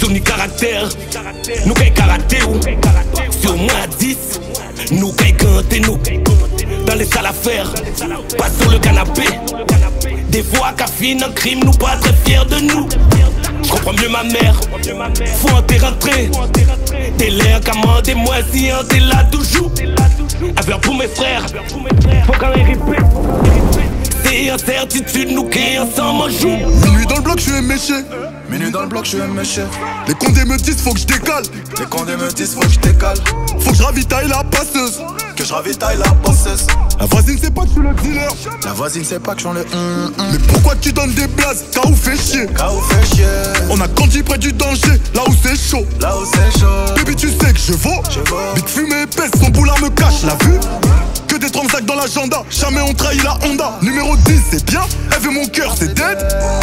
Sony caractère, nous qu'est karaté ou sur moins 10, nous qu'est ganté nous. Dans les salles à faire, pas sur le canapé. Des fois cafine un crime, nous pas très fiers de nous. Je comprends mieux ma mère, faut en t'es rentré. T'es l'air commandé, moi si on t'es là toujours. Avec pour mes frères, faut quand même ripper. C'est incertitude, nous qui ensemble on joue. Minuit dans le bloc, je suis méché. Minuit dans le bloc, je suis méché. Les condés me disent, faut que je décale. Les condés me disent, faut que je décale. Faut que je ravitaille la passeuse. Que je ravitaille la passeuse. La voisine sait pas que je suis le dealer. La voisine sait pas que j'en ai Mais pourquoi tu donnes des blazes? K.O. fait chier. K.O. fait chier. On a grandi près du danger, là où c'est chaud. Là où c'est chaud. Baby, tu sais que je vaux. Big fumée épaisse, son boulard me cache, la vue. Que des transacts dans l'agenda, jamais on trahit la Honda. Numéro 10, c'est bien, elle veut mon cœur, c'est dead.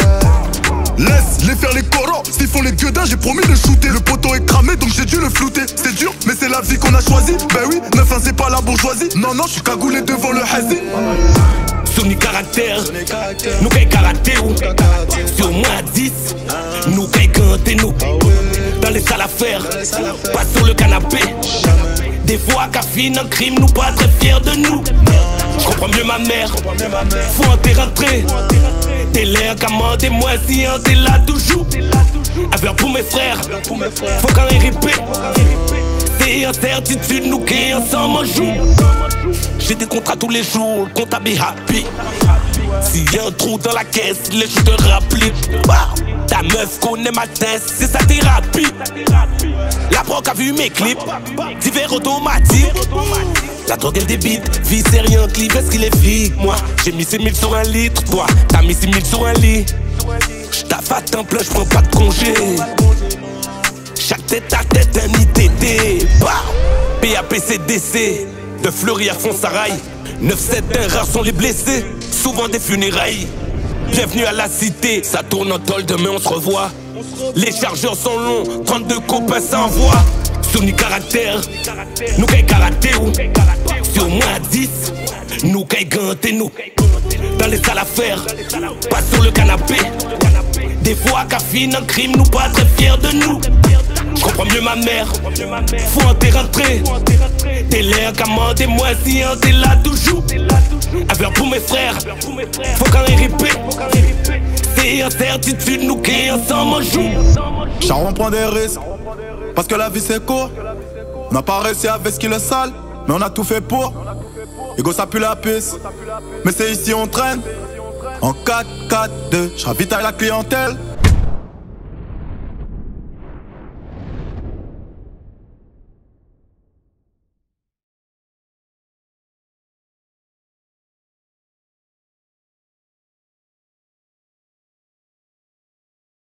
Laisse les faire les coraux, s'ils font les gueudins, j'ai promis de shooter. Le poteau est cramé, donc j'ai dû le flouter. C'est dur, mais c'est la vie qu'on a choisie. Ben oui, 9-1 c'est pas la bourgeoisie. Non, non, je suis cagoulé devant le hazy. Sony caractère, nous qu'est karaté ou sur moins 10, nous qu'est ganté nous. Dans les salles à faire, pas sur le canapé. Des fois cafine un crime, nous pas très fiers de nous. Je comprends mieux ma mère, faut en t'es rentré. T'es l'air commandé, moi si on t'es là toujours. Avec pour mes frères, faut quand même ripper. C'est incertitude, nous qui ensemble on joue. J'ai des contrats tous les jours, le comptable est happy. S'il y a un trou dans la caisse, les je te rappelle. Ta meuf connaît ma tête, c'est sa thérapie. La proc a vu mes clips, divers automatique. La drogue elle débite, vie c'est rien, clip, est-ce qu'il est flic? Moi, j'ai mis 6000 sur un litre, toi, t'as mis 6000 sur un lit. J'taffe à temps plein, j'prends pas de congé. Chaque tête à tête, un ITT. PAPCDC, de Fleury à Fonsarail. 9-7, rares sont les blessés, souvent des funérailles. Bienvenue à la cité, ça tourne en tôle, demain on se revoit. Les chargeurs sont longs, 32 copains s'envoient. Sony caractère, nous qu'est karaté ou sur moins 10, nous qu'est ganté nous. Dans les salles à faire, pas sur le canapé. Des fois cafine un crime, nous pas très fiers de nous. Je comprends mieux ma mère, faut en t'es rentré. T'es l'air commandé, moi si on t'es là toujours. Avec pour mes frères, faut quand même ripper. C'est incertitude, nous qui ensemble on joue. Char on prend des risques, parce que la vie c'est court. On n'a pas réussi avec ce qui est sale, mais on a tout fait pour. Ego ça pue la pisse, mais c'est ici on traîne. En 4-4-2, je ravitaille la clientèle.